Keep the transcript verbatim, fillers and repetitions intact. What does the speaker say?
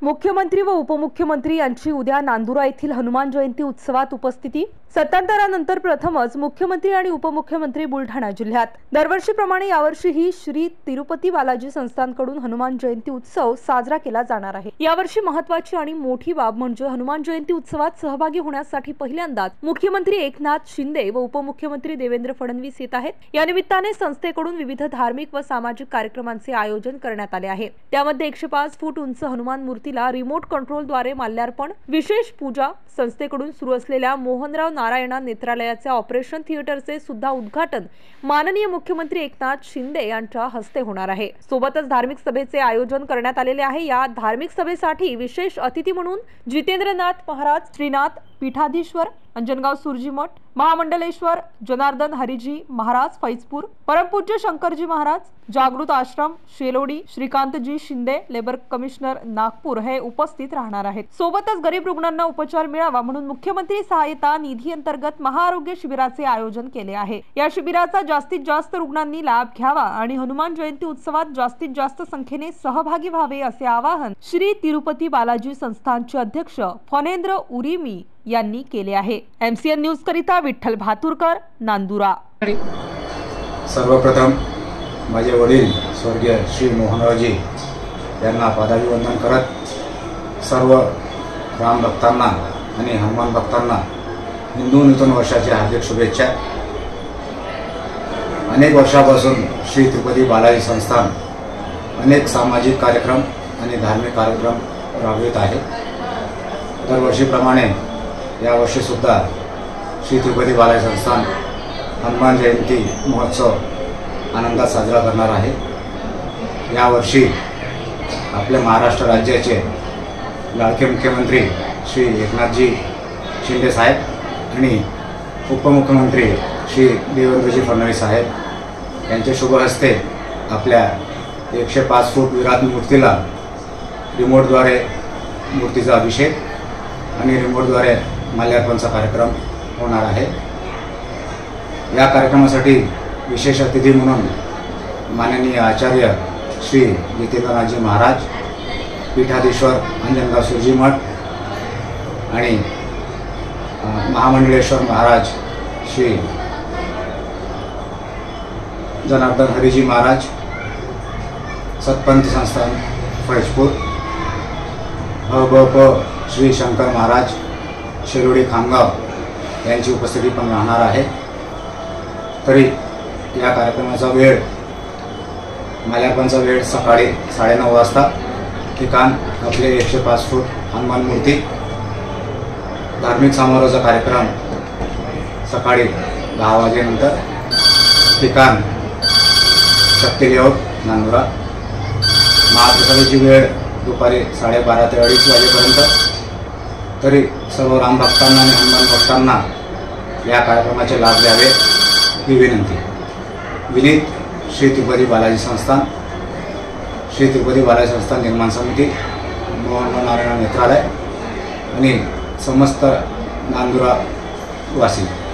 मुख्यमंत्री व उपमुख्यमंत्री यांची उद्या नांदुरा येथील हनुमान जयंती उत्सवात उपस्थिती। सत्तांतरानंतर प्रथमच मुख्यमंत्री आणि उपमुख्यमंत्री बुलढाणा जिल्ह्यात। दरवर्षीप्रमाणे यावर्षीही श्री तिरुपती बालाजी संस्थानकडून हनुमान जयंती उत्सव साजरा केला जाणार आहे। यावर्षी महत्त्वाची आणि मोठी बाब म्हणजे हनुमान जयंती उत्सवात सहभागी होण्यासाठी पहिल्यांदाच मुख्यमंत्री एकनाथ शिंदे व उपमुख्यमंत्री देवेंद्र फडणवीस येत आहेत। या निमित्ताने संस्थेकडून विविध धार्मिक व सामाजिक कार्यक्रमांचे आयोजन करण्यात आले आहे। त्यामध्ये एकशे पाच फूट उंच हनुमान मूर्तीला रिमोट कंट्रोलद्वारे माल्यार्पण, विशेष पूजा, संस्थेकडून सुरू असलेल्या मोहनराव नारायणा नेत्रालयाच्या ऑपरेशन थिएटरचे सुद्धा उद्घाटन माननीय मुख्यमंत्री एकनाथ शिंदे यांच्या हस्ते होणार आहे। सोबतच धार्मिक सभेचे आयोजन करण्यात आलेले आहे। या धार्मिक सभेसाठी विशेष अतिथी म्हणून जितेंद्रनाथ महाराज, श्रीनाथ पीठाधीश्वर, अंजनगाव सुरजी मठ, महामंडलेश्वर जनार्दन हरिजी महाराज फैजपूर, परमपूज्य शंकरजी महाराज, जागृत आश्रम शेलोडी, श्रीकांतजी शिंदे लेबर कमिशनर नागपूर हे उपस्थित राहणार आहेत। सोबतच गरीब रुग्णांना उपचार मिळावा म्हणून मुख्यमंत्री सहायता निधी अंतर्गत महाआरोग्य शिबिराचे आयोजन केले आहे। या शिबिराचा जास्तीत जास्त रुग्णांनी लाभ घ्यावा आणि हनुमान जयंती उत्सवात जास्तीत जास्त संख्येने सहभागी व्हावे असे आवाहन श्री तिरुपती बालाजी संस्थानचे अध्यक्ष फणेंद्र उरीमी यांनी केले आहे। एमसीएन न्यूज करिता विठ्ठल भातुरकर, नांदुरा। सर्वप्रथम माझे वडील स्वर्गीय श्री मोहनरावजी यांना पादाभिवंदन करत सर्व राम भक्तांना आणि हनुमान भक्तांना हिंदू नूतन वर्षाच्या हार्दिक शुभेच्छा। अनेक वर्षापासून श्री तिरुपती बालाजी संस्थान अनेक सामाजिक कार्यक्रम आणि धार्मिक कार्यक्रम राबवित आहे। दरवर्षीप्रमाणे यावर्षी सुद्धा श्री तिरुपती बालाजी संस्थान हनुमान जयंती महोत्सव आनंदात साजरा करणार आहे। यावर्षी आपल्या महाराष्ट्र राज्याचे लाडके मुख्यमंत्री श्री एकनाथजी शिंदे साहेब आणि उपमुख्यमंत्री श्री देवेंद्रजी फडणवीस साहेब यांच्या शुभ हस्ते आपल्या एकशे पाच फूट विराट मूर्तीला रिमोटद्वारे मूर्तीचा अभिषेक आणि रिमोटद्वारे माल्यार्पणचा कार्यक्रम होणार आहे। या कार्यक्रमासाठी विशेष अतिथी म्हणून माननीय आचार्य श्री जितेंद्रनाथजी महाराज, पीठाधीश्वर अंजनगाव सुरजी मठ आणि महामंडलेश्वर महाराज श्री जनार्दन हरिजी महाराज, सतपंथ संस्थान फैजपूर, ह ब प श्री शंकर महाराज शेलोडी खामगाव यांची उपस्थिती पण राहणार आहे। तरी या कार्यक्रमाचा वेळ माल्यार्पणचा वेळ सकाळी साडेनऊ वाजता, ठिकाण आपले एकशे पाच फूट हनुमान मूर्ती, धार्मिक समारोहाचा कार्यक्रम सकाळी दहा वाजेनंतर, ठिकाण शक्ती लेआउट नांदुरा। महाप्रसादाची वेळ दुपारी साडेबारा ते अडीच वाजेपर्यंत। तरी सर्व राम भक्तांना आणि हनुमान भक्तांना या कार्यक्रमाचे लाभ द्यावे ही विनंती। विनीत श्री तिरुपती बालाजी संस्थान, श्री तिरुपती बालाजी संस्थान निर्माण समिती, मोहनराव नारायण नेत्रालय आणि समस्त नांदुरा वासी।